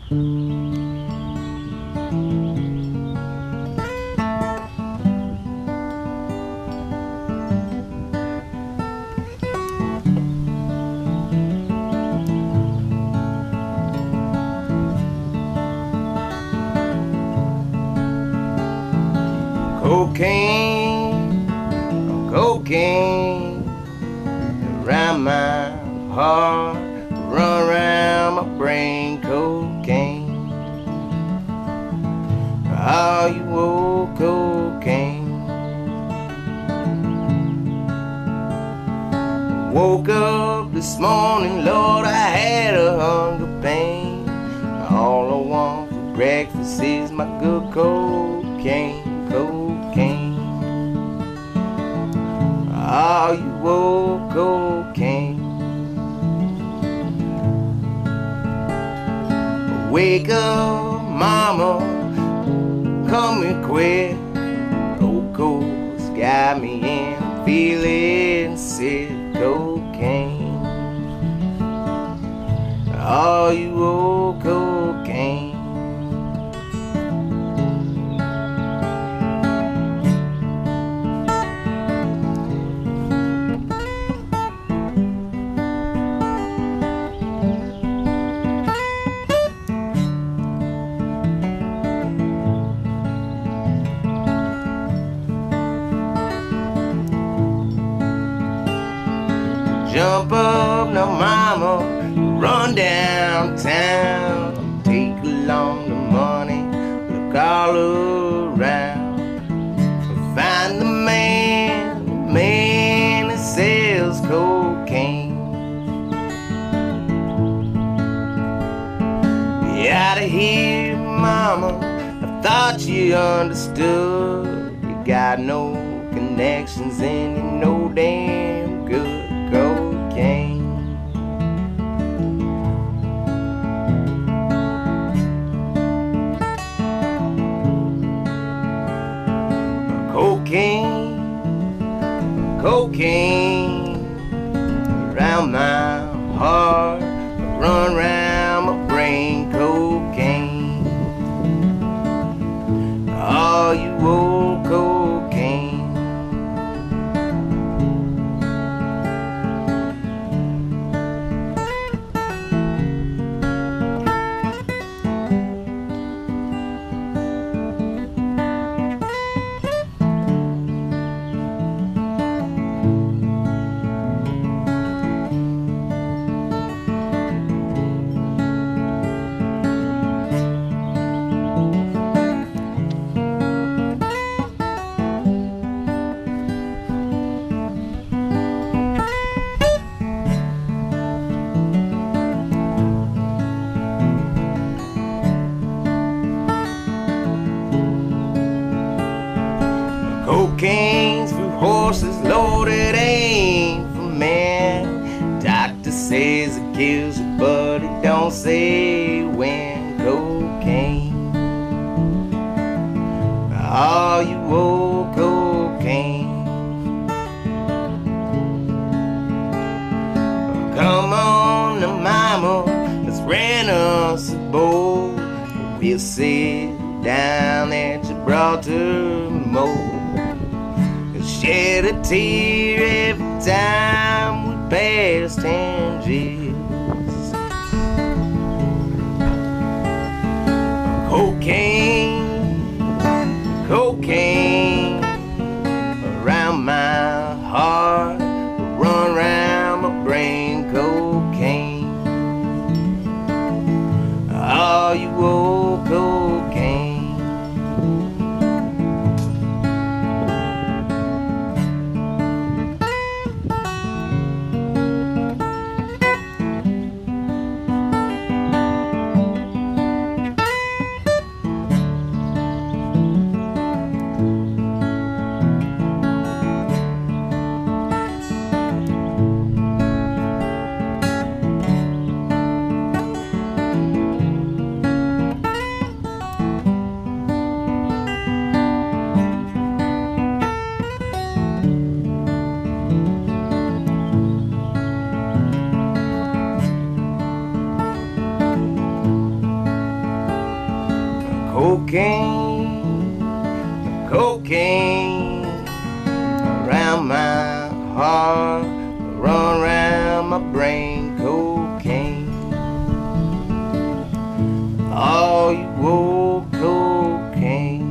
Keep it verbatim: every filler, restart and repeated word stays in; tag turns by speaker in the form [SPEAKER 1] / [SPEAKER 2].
[SPEAKER 1] Cocaine, cocaine around my heart, run around my brain. Cocaine, oh, you old cocaine. Woke up this morning, Lord, I had a hunger pain. All I want for breakfast is my good cocaine. Cocaine, oh, you old cocaine. Wake up, mama, come here quick. Old coke's got me in, feeling sick. Cocaine, oh, you old cocaine. Jump up now, mama, run downtown, take along the money, look all around, find the man, the man that sells cocaine. Get out of here, mama, I thought you understood. You got no connections and you know damn good. Cocaine, cocaine, cocaine around my heart, run around my brain. Cocaine, oh, you old cocaine. Cocaine's for horses, Lord, it ain't for men. Doctor says it kills you, but it don't say when. Cocaine, oh, you old cocaine. Come on now, mama, let's rent us a boat. We'll sit down at Gibraltar Moat. Shed a tear every time we pass Tangiers. Cocaine, cocaine around my heart, run around my brain. Cocaine, oh, you old cocaine. cocaine, cocaine around my heart, run around my brain, cocaine. Oh, you old cocaine.